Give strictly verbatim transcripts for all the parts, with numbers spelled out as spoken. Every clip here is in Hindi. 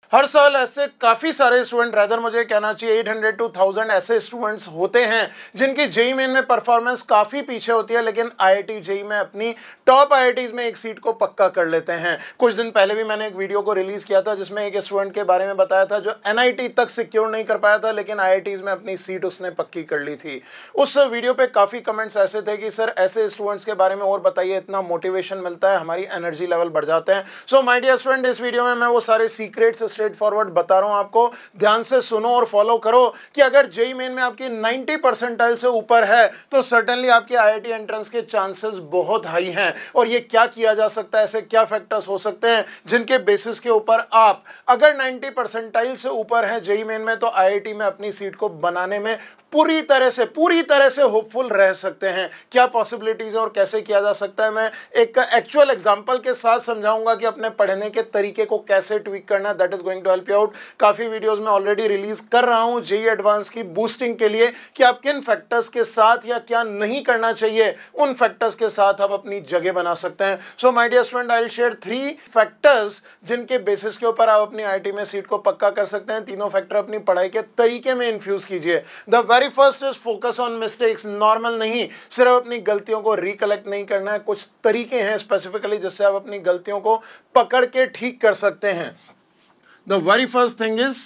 हर साल ऐसे काफ़ी सारे स्टूडेंट, रेदर मुझे कहना चाहिए आठ सौ टू थाउज़ेंड ऐसे स्टूडेंट्स होते हैं जिनकी जेईई मेन में परफॉर्मेंस काफ़ी पीछे होती है, लेकिन आईआईटी जेईई में अपनी टॉप आईआईटीज में एक सीट को पक्का कर लेते हैं। कुछ दिन पहले भी मैंने एक वीडियो को रिलीज़ किया था जिसमें एक स्टूडेंट के बारे में बताया था जो एनआईटी तक सिक्योर नहीं कर पाया था, लेकिन आईआईटीज में अपनी सीट उसने पक्की कर ली थी। उस वीडियो पर काफ़ी कमेंट्स ऐसे थे कि सर ऐसे स्टूडेंट्स के बारे में और बताइए, इतना मोटिवेशन मिलता है, हमारी एनर्जी लेवल बढ़ जाते हैं। सो माय डियर स्टूडेंट, इस वीडियो में मैं वो सारे सीक्रेट्स स्ट्रेट फॉरवर्ड बता रहा हूं आपको, ध्यान से सुनो और फॉलो करो कि अगर जेईई मेन में आपकी नब्बे परसेंटाइल से ऊपर है तो सर्टेनली आपके आईआईटी एंट्रेंस के चांसेस बहुत हाई हैं। और ये क्या किया जा सकता है, ऐसे क्या फैक्टर्स हो सकते हैं जिनके बेसिस के ऊपर आप अगर नब्बे परसेंटाइल से ऊपर है जेईई मेन में तो आईआईटी में अपनी सीट को बनाने में पूरी तरह से पूरी तरह से होपफुल रह सकते हैं। क्या पॉसिबिलिटीज है और कैसे किया जा सकता है, मैं एक एक्चुअल एग्जांपल के साथ समझाऊंगा कि अपने पढ़ने के तरीके को कैसे ट्विक करना है। That is going to help you out. काफी वीडियोस में ऑलरेडी रिलीज कर रहा हूं जेईई एडवांस की बूस्टिंग के लिए कि आप किन फैक्टर्स के साथ या क्या नहीं करना चाहिए, उन फैक्टर्स के साथ आप अपनी जगह बना सकते हैं। So my dear student, I will share three factors जिनके बेसिस के ऊपर आप अपनी आईआईटी में सीट को पक्का कर सकते हैं। तीनों फैक्टर अपनी पढ़ाई के तरीके में इन्फ्यूज कीजिए। The very first is focus on mistakes. Normal नहीं, सिर्फ अपनी गलतियों को रिकलेक्ट नहीं करना है, कुछ तरीके हैं स्पेसिफिकली जिससे आप अपनी गलतियों को पकड़ के ठीक कर सकते हैं। The very first thing is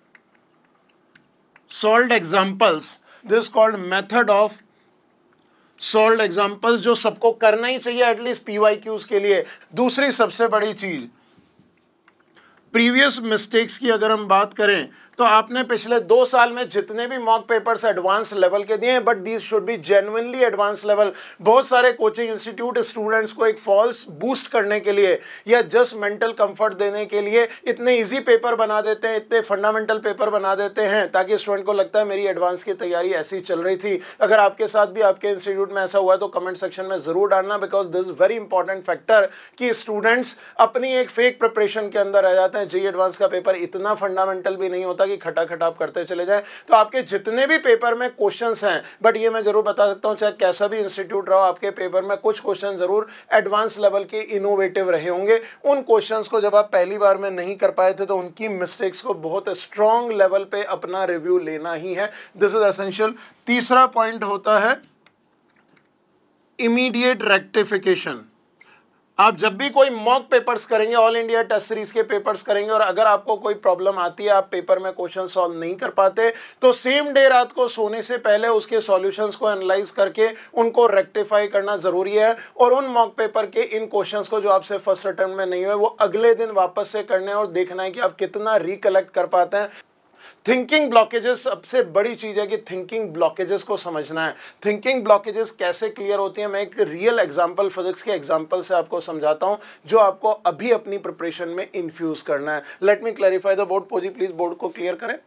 solved examples. This called method of solved examples, जो सबको करना ही चाहिए एटलीस्ट पीवाईक्यूज के लिए। दूसरी सबसे बड़ी चीज, प्रीवियस मिस्टेक्स की अगर हम बात करें तो आपने पिछले दो साल में जितने भी मॉक पेपर्स एडवांस लेवल के दिए हैं, but these should be genuinely advance level. बहुत सारे कोचिंग इंस्टीट्यूट स्टूडेंट्स को एक फॉल्स बूस्ट करने के लिए या जस्ट मेंटल कंफर्ट देने के लिए इतने इजी पेपर बना देते हैं, इतने फंडामेंटल पेपर बना देते हैं ताकि स्टूडेंट को लगता है मेरी एडवांस की तैयारी ऐसी चल रही थी। अगर आपके साथ भी आपके इंस्टीट्यूट में ऐसा हुआ है तो कमेंट सेक्शन में जरूर डालना, because this is very important factor कि स्टूडेंट्स अपनी एक फेक प्रिपरेशन के अंदर रह जाते हैं। जेईई एडवांस का पेपर इतना फंडामेंटल भी नहीं होता कि खटाखटाप करते चले जाए। तो आपके जितने भी पेपर में क्वेश्चंस हैं, बट ये मैं जरूर बता सकता हूं चाहे कैसा भी इंस्टीट्यूट रहो, आपके पेपर में कुछ क्वेश्चन जरूर एडवांस लेवल के इनोवेटिव रहे होंगे। उन क्वेश्चंस को जब आप पहली बार में नहीं कर पाए थे तो उनकी मिस्टेक्स को बहुत स्ट्रॉन्ग लेवल पे अपना रिव्यू लेना ही है। This is essential. तीसरा पॉइंट होता है इमीडिएट रेक्टिफिकेशन। आप जब भी कोई मॉक पेपर्स करेंगे, ऑल इंडिया टेस्ट सीरीज के पेपर्स करेंगे और अगर आपको कोई प्रॉब्लम आती है, आप पेपर में क्वेश्चन सॉल्व नहीं कर पाते, तो सेम डे रात को सोने से पहले उसके सॉल्यूशंस को एनालाइज करके उनको रेक्टिफाई करना जरूरी है। और उन मॉक पेपर के इन क्वेश्चंस को जो आपसे फर्स्ट अटेम्प्ट में नहीं हुए वो अगले दिन वापस से करने और देखना है कि आप कितना रिकलेक्ट कर पाते हैं। थिंकिंग ब्लॉकेजेस, सबसे बड़ी चीज है कि थिंकिंग ब्लॉकेजेस को समझना है। थिंकिंग ब्लॉकेजेस कैसे क्लियर होती है, मैं एक रियल एग्जांपल, फिजिक्स के एग्जांपल से आपको समझाता हूं जो आपको अभी अपनी प्रिपरेशन में इन्फ्यूज करना है। Let me clarify the board. पोजी प्लीज बोर्ड को क्लियर करें।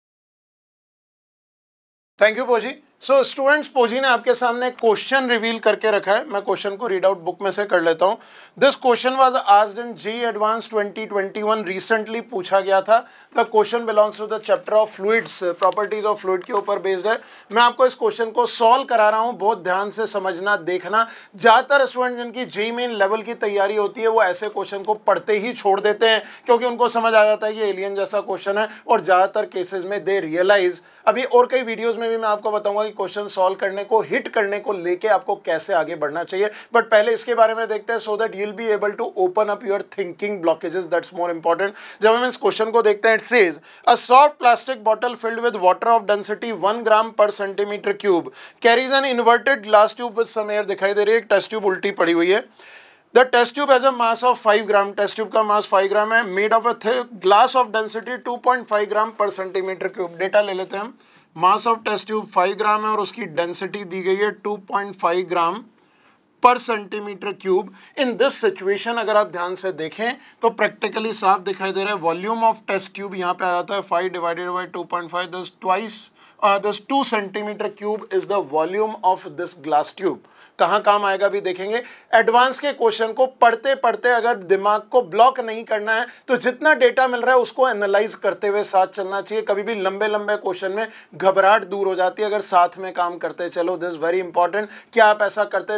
थैंक यू पोजी। सो स्टूडेंट्स, पोजी ने आपके सामने क्वेश्चन रिवील करके रखा है। मैं क्वेश्चन को रीड आउट बुक में से कर लेता हूं। This question was asked in JEE advance twenty twenty one, recently पूछा गया था। The question belongs to the chapter of fluids, properties of fluid के ऊपर बेस्ड है। मैं आपको इस क्वेश्चन को सॉल्व करा रहा हूं, बहुत ध्यान से समझना, देखना। ज्यादातर स्टूडेंट जिनकी जेईई मेन लेवल की तैयारी होती है वो ऐसे क्वेश्चन को पढ़ते ही छोड़ देते हैं क्योंकि उनको समझ आ जाता है कि एलियन जैसा क्वेश्चन है, और ज्यादातर केसेस में दे रियलाइज, अभी और कई वीडियोस में भी मैं आपको बताऊंगा कि क्वेश्चन सॉल्व करने को, हिट करने को लेके आपको कैसे आगे बढ़ना चाहिए। बट पहले इसके बारे में देखते हैं, so that you will be able to open up your thinking blockages, that's more important. जब हम इस क्वेश्चन को देखते हैं, it says a soft plastic bottle filled with water of density one gram per centimetre cube carries an inverted glass tube with some air. दिखाई दे रही है एक टेस्ट ट्यूब उल्टी पड़ी हुई है। The test tube has a mass of five gram, test tube का मास फाइव ग्राम है, made of a glass of density two point five gram per centimetre cube. Data ले लेते हैं हम। Mass of test tube five gram है और उसकी डेंसिटी दी गई है to point five gram per centimetre cube. In this situation अगर आप ध्यान से देखें तो प्रैक्टिकली साफ दिखाई दे रहा है। वॉल्यूम ऑफ टेस्ट ट्यूब यहाँ पे आ जाता है five divided by two point five, this twice this two centimetre cube is the volume of this glass tube. कहाँ काम आएगा भी देखेंगे। एडवांस के क्वेश्चन को पढ़ते पढ़ते अगर दिमाग को ब्लॉक नहीं करना है तो जितना डेटा मिल रहा है उसको एनालाइज करते हुए साथ चलना चाहिए। कभी भी लंबे लंबे क्वेश्चन में घबराहट दूर हो जाती है अगर साथ में काम करते चलो। This very important. क्या आप ऐसा करते थे या जेईई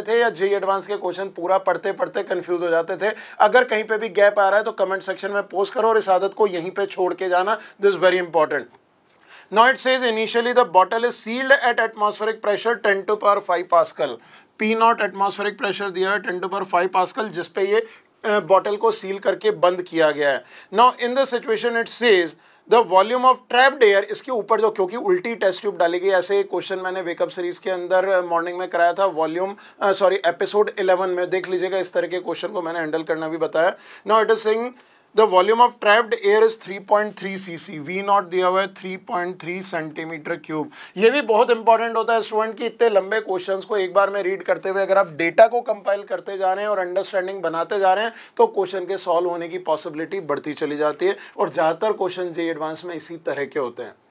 जेईई एडवांस के क्वेश्चन पूरा पढ़ते पढ़ते कंफ्यूज हो जाते थे। अगर कहीं पे भी गैप आ रहा है तो कमेंट सेक्शन में पोस्ट करो और इस आदत को यहीं पे छोड़ के जाना, this very important. Now it says initially the bottle is sealed at atmospheric pressure ten to power five Pascal. P naught atmospheric pressure दिया है ten to power five Pascal, जिस पे ये बॉटल को सील करके बंद किया गया है। Now in the situation it says the volume of trapped air, इसके ऊपर जो, क्योंकि उल्टी टेस्ट ट्यूब डाली गई, ऐसे एक क्वेश्चन मैंने वेकअप सीरीज के अंदर मॉर्निंग में कराया था, वॉल्यूम सॉरी एपिसोड इलेवन में, देख लीजिएगा, इस तरह के क्वेश्चन को मैंने हैंडल करना भी बताया। Now it is saying the volume of trapped air is three point three cc, V naught दिया हुआ है three point three centimetre cube. ये भी बहुत इंपॉर्टेंट होता है स्टूडेंट की इतने लंबे क्वेश्चंस को एक बार में रीड करते हुए अगर आप डेटा को कंपाइल करते जा रहे हैं और अंडरस्टैंडिंग बनाते जा रहे हैं तो क्वेश्चन के सॉल्व होने की पॉसिबिलिटी बढ़ती चली जाती है, और ज़्यादातर क्वेश्चन जेईई एडवांस में इसी तरह के होते हैं।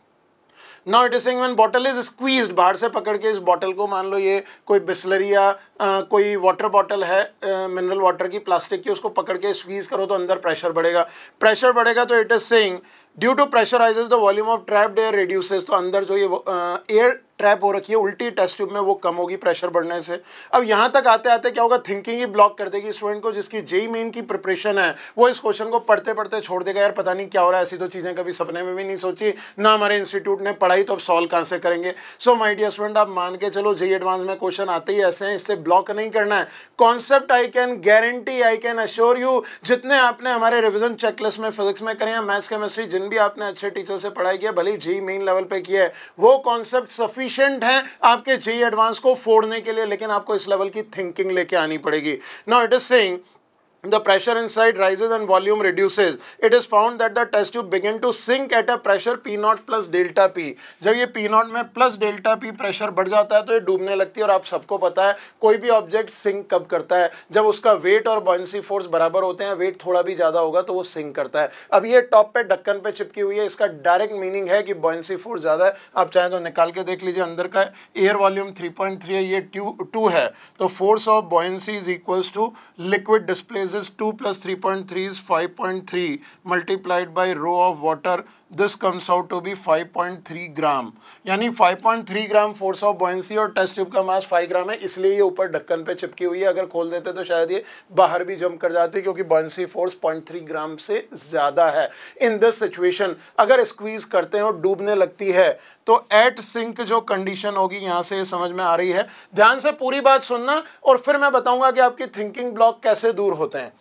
Now it is saying when bottle is squeezed, बाहर से पकड़ के इस बॉटल को, मान लो ये कोई बिस्लरी या आ, कोई वाटर बॉटल है मिनरल वाटर की, प्लास्टिक की, उसको पकड़ के स्क्वीज करो तो अंदर प्रेशर बढ़ेगा, प्रेशर बढ़ेगा तो it is saying due to pressurises the volume of trapped air reduces, तो अंदर जो ये एयर ट्रैप हो रखी है उल्टी टेस्ट ट्यूब में वो कम होगी प्रेशर बढ़ने से। अब यहाँ तक आते आते क्या होगा, थिंकिंग ही ब्लॉक कर देगी स्टूडेंट को, जिसकी जेईई मेन की प्रिपरेशन है वो इस क्वेश्चन को पढ़ते पढ़ते छोड़ देगा, यार पता नहीं क्या हो रहा है, ऐसी तो चीज़ें कभी सपने में भी नहीं सोची ना हमारे इंस्टीट्यूट ने पढ़ाई, तो अब सॉल्व कहाँ से करेंगे। सो माय डियर स्टूडेंट, आप मान के चलो जेईई एडवांस में क्वेश्चन आते ही ऐसे हैं, इससे ब्लॉक नहीं करना है। Concept I can guarantee, I can assure you, जितने आपने हमारे रिविजन चेकलिस्ट में फिजिक्स में करें या मैथ्स केमिस्ट्री, जिन भी आपने अच्छे टीचर से पढ़ाई किया, भले ही जेईई मेन लेवल पे किया है, वो कॉन्सेप्ट सफिशिएंट है आपके जेईई एडवांस को फोड़ने के लिए, लेकिन आपको इस लेवल की थिंकिंग लेके आनी पड़ेगी। Now it is saying the pressure inside rises and volume reduces. It is found that the test tube begin to sink at a pressure P naught plus delta P. जब ये P naught में plus delta P प्रेशर बढ़ जाता है तो ये डूबने लगती है, और आप सबको पता है कोई भी ऑब्जेक्ट सिंक कब करता है, जब उसका वेट और बॉयंसी फोर्स बराबर होते हैं, वेट थोड़ा भी ज़्यादा होगा तो वो सिंक करता है। अब ये टॉप पे ढक्कन पे चिपकी हुई है, इसका डायरेक्ट मीनिंग है कि बॉयंसी फोर्स ज़्यादा है। आप चाहें तो निकाल के देख लीजिए, अंदर का air volume three point three है, ये टू टू है, तो force of buoyancy is equals to liquid displaces two plus three point three is five point three multiplied by rho of water, this comes out to be five point three gram, यानी five point three gram force of buoyancy और टेस्ट ट्यूब का मास फाइव ग्राम है, इसलिए ये ऊपर ढक्कन पे चिपकी हुई है। अगर खोल देते तो शायद ये बाहर भी जंप कर जाती, क्योंकि buoyancy force zero point three gram से ज़्यादा है। इन दिस सिचुएशन अगर स्क्वीज करते हैं और डूबने लगती है तो एट सिंक जो कंडीशन होगी, यहाँ से ये समझ में आ रही है, ध्यान से पूरी बात सुनना और फिर मैं बताऊंगा कि आपकी थिंकिंग ब्लॉक कैसे दूर होते हैं।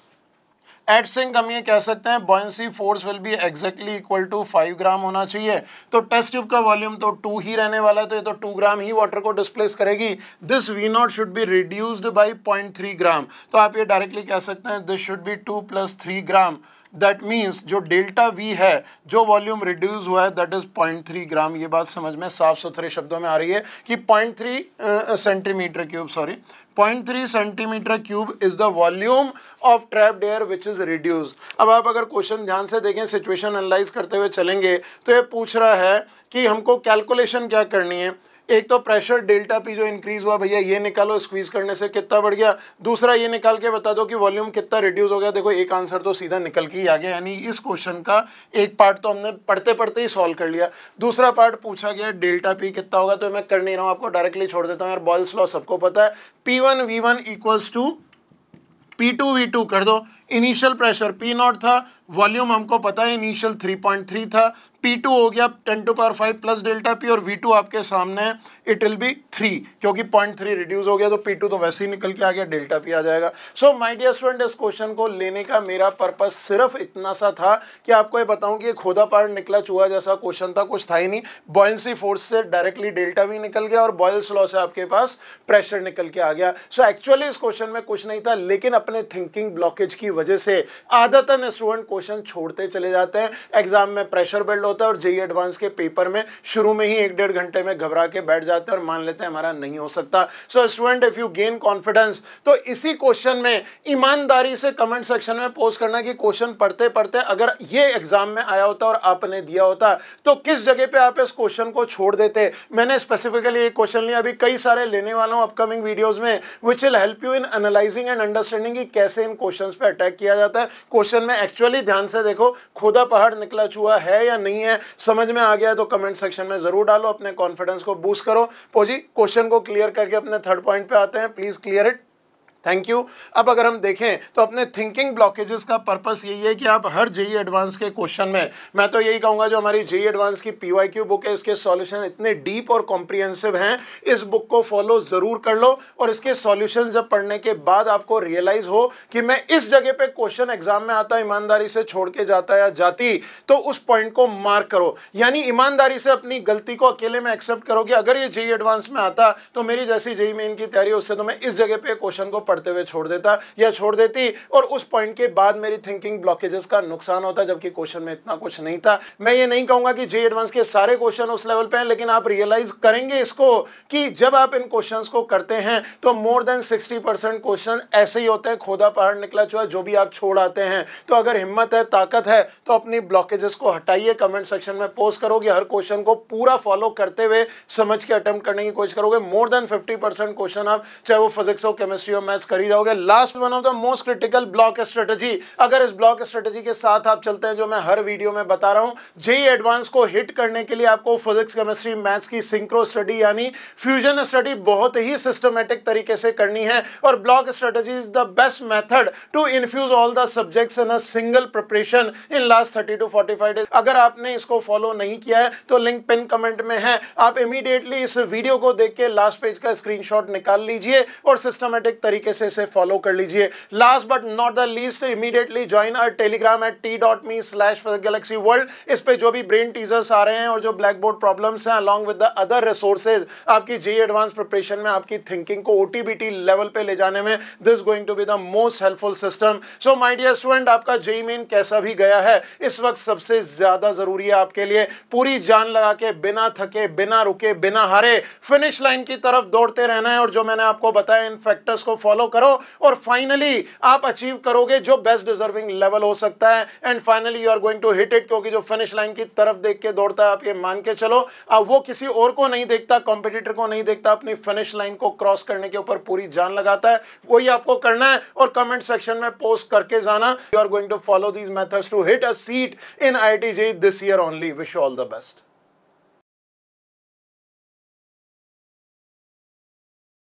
एट सिंक हम ये कह सकते हैं buoyancy force will be exactly equal to five gram होना चाहिए, तो टेस्ट ट्यूब का वॉल्यूम तो टू ही रहने वाला है, तो ये तो टू ग्राम ही वाटर को डिस्प्लेस करेगी। This V naught should be reduced by point three gram, तो आप ये डायरेक्टली कह सकते हैं this should be two plus three gram. That means जो डेल्टा वी है, जो वॉल्यूम रिड्यूस हुआ है, that is point three gram. ये बात समझ में साफ सुथरे शब्दों में आ रही है कि point three centimetre cube sorry point three centimetre cube is the volume of trapped air which is reduce. अब आप अगर क्वेश्चन ध्यान से देखें, सिचुएशन एनालाइज करते हुए चलेंगे तो ये पूछ रहा है कि हमको कैलकुलेशन क्या करनी है। एक तो प्रेशर डेल्टा पी जो इंक्रीज हुआ, भैया ये निकालो, स्क्वीज करने से कितना बढ़ गया। दूसरा ये निकाल के बता दो कि वॉल्यूम कितना रिड्यूस हो गया। देखो एक आंसर तो सीधा निकल के ही आ गया, यानी इस क्वेश्चन का एक पार्ट तो हमने पढ़ते पढ़ते ही सॉल्व कर लिया। दूसरा पार्ट पूछा गया डेल्टा पी कितना होगा, तो मैं कर नहीं रहा हूँ, आपको डायरेक्टली छोड़ देता हूँ। यार बॉयल्स लॉ सबको पता है, P one V one equals to P two V two कर दो। इनिशियल प्रेशर पी नॉट था, वॉल्यूम हमको पता है इनिशियल थ्री पॉइंट थ्री था, पी टू हो गया ten to power five plus delta P, और वी टू आपके सामने है, इट विल बी थ्री, क्योंकि पॉइंट थ्री रिड्यूस हो गया तो पी टू तो वैसे ही निकल के आ गया, डेल्टा पी आ जाएगा। सो माय डियर स्टूडेंट, इस क्वेश्चन को लेने का मेरा पर्पस सिर्फ इतना सा था कि आपको ये बताऊं कि खोदा पार निकला चूहा जैसा क्वेश्चन था, कुछ था ही नहीं। बॉयंसी फोर्स से डायरेक्टली डेल्टा वी निकल गया और बॉयल्स लॉ से आपके पास प्रेशर निकल के आ गया। सो एक्चुअली इस क्वेश्चन में कुछ नहीं था, लेकिन अपने थिंकिंग ब्लॉकेज की वजह से आदतन स्टूडेंट क्वेश्चन छोड़ते चले जाते हैं। एग्जाम में प्रेशर बिल्ड होता है और जेईई एडवांस के पेपर में शुरू में ही एक डेढ़ घंटे में घबरा के बैठ जाते हैं और मान लेते हैं हमारा नहीं हो सकता। So student, if you gain confidence तो इसी क्वेश्चन में ईमानदारी से कमेंट सेक्शन में पोस्ट करना कि क्वेश्चन पढ़ते पढ़ते अगर ये एग्जाम में आया होता और आपने दिया होता तो किस जगह पे आप इस क्वेश्चन को छोड़ देते। मैंने स्पेसिफिकली एक क्वेश्चन लिया, अभी कई सारे लेने वाला हूं अपकमिंग वीडियोस में, which will help you in analysing and understanding कि कैसे इन क्वेश्चंस पे अटैक किया जाता है। क्वेश्चन में एक्चुअली ध्यान से देखो, खोदा पहाड़ निकला चूहा है या नहीं है, समझ में आ गया तो कमेंट सेक्शन में जरूर डालो, अपने कॉन्फिडेंस को बूस्ट करो। पोजी क्वेश्चन को क्लियर करके अपने थर्ड पॉइंट पे आते हैं, please clear it. Thank you. अब अगर हम देखें तो अपने थिंकिंग ब्लॉकेजेस का पर्पस यही है कि आप हर जेईई एडवांस के क्वेश्चन में, मैं तो यही कहूँगा जो हमारी जेईई एडवांस की पीवाईक्यू बुक है इसके सॉल्यूशन इतने डीप और कॉम्प्रिहेंसिव हैं, इस बुक को फॉलो ज़रूर कर लो और इसके सॉल्यूशन जब पढ़ने के बाद आपको रियलाइज़ हो कि मैं इस जगह पे क्वेश्चन एग्जाम में आता ईमानदारी से छोड़ के जाता या जाती, तो उस पॉइंट को मार्क करो। यानी ईमानदारी से अपनी गलती को अकेले में एक्सेप्ट करो कि अगर ये जेईई एडवांस में आता तो मेरी जैसी जेईई मेन की तैयारी उससे तो मैं इस जगह पे क्वेश्चन को पढ़ते हुए छोड़ देता या छोड़ देती, और उस पॉइंट के बाद मेरी थिंकिंग ब्लॉकेजेस का नुकसान होता जबकि क्वेश्चन में इतना कुछ नहीं था। मैं ये नहीं कहूंगा कि जेईई एडवांस के सारे क्वेश्चन उस लेवल पे हैं, लेकिन आप रियलाइज करेंगे इसको कि जब आप इन क्वेश्चंस को करते हैं तो more than sixty percent question ऐसे ही होते हैं, खोदा पहाड़ निकला चुहा, जो भी आप छोड़ आते हैं। तो अगर हिम्मत है, ताकत है, तो अपनी ब्लॉकेजेस को हटाइए, कमेंट सेक्शन में पोस्ट करोगे, हर क्वेश्चन को पूरा फॉलो करते हुए समझ के अटेम्प्ट करने की कोशिश करोगे, more than fifty percent question आप चाहे वो फिजिक्स हो, केमिस्ट्री हो, मैथ्स कर ही जाओगे। Last one of the most critical block strategy, अगर इस ब्लॉक स्ट्रेटजी के साथ आप चलते हैं जो मैं हर वीडियो में बता रहा हूं, जेईई एडवांस को हिट करने के लिए आपको फिजिक्स, केमिस्ट्री, मैथ्स की सिंक्रो स्टडी यानी फ्यूजन स्टडी बहुत ही सिस्टमेटिक तरीके से करनी है, और block strategy is the best method to infuse all the subjects in a single preparation in last thirty to forty five days. अगर आपने इसको फॉलो नहीं किया है तो लिंक पिन कमेंट में है, आप इमीडिएटली इस वीडियो को देख के लास्ट पेज का स्क्रीनशॉट निकाल लीजिए और सिस्टमेटिक तरीके से इसे फॉलो कर लीजिए। Last but not the least, immediately join our Telegram at T dot me slash galaxy world. इस पे जो भी ब्रेन टीजर्स आ रहे हैं और जो ब्लैक बोर्ड प्रॉब्लम्स हैं along with the other resources, आपकी जेईई एडवांस प्रिपरेशन में आपकी थिंकिंग को ओटीबीटी लेवल पे ले जाने में this going to be the most helpful system. So my dear student, आपका जेईई मेन कैसा भी गया है, इस वक्त सबसे ज्यादा जरूरी है आपके लिए पूरी जान लगा के, बिना थके, बिना रुके, बिना हारे फिनिश लाइन की तरफ दौड़ते रहना है। और जो मैंने आपको बताया इन फैक्टर्स को फॉलो करो और फाइनली आप अचीव करोगे जो बेस्ट डिजर्विंग लेवल हो सकता है, and finally you are going to hit it. क्योंकि जो फिनिश लाइन की तरफ देख के दौड़ता है, आप ये मान के चलो, अब वो किसी और को नहीं देखता, कॉम्पिटिटर को नहीं देखता, अपनी फिनिश लाइन को क्रॉस करने के ऊपर पूरी जान लगाता है। वही आपको करना है और कमेंट सेक्शन में पोस्ट करके जाना, you are going to follow these methods to hit a seat in I I T JEE this year only. Wish you all the best.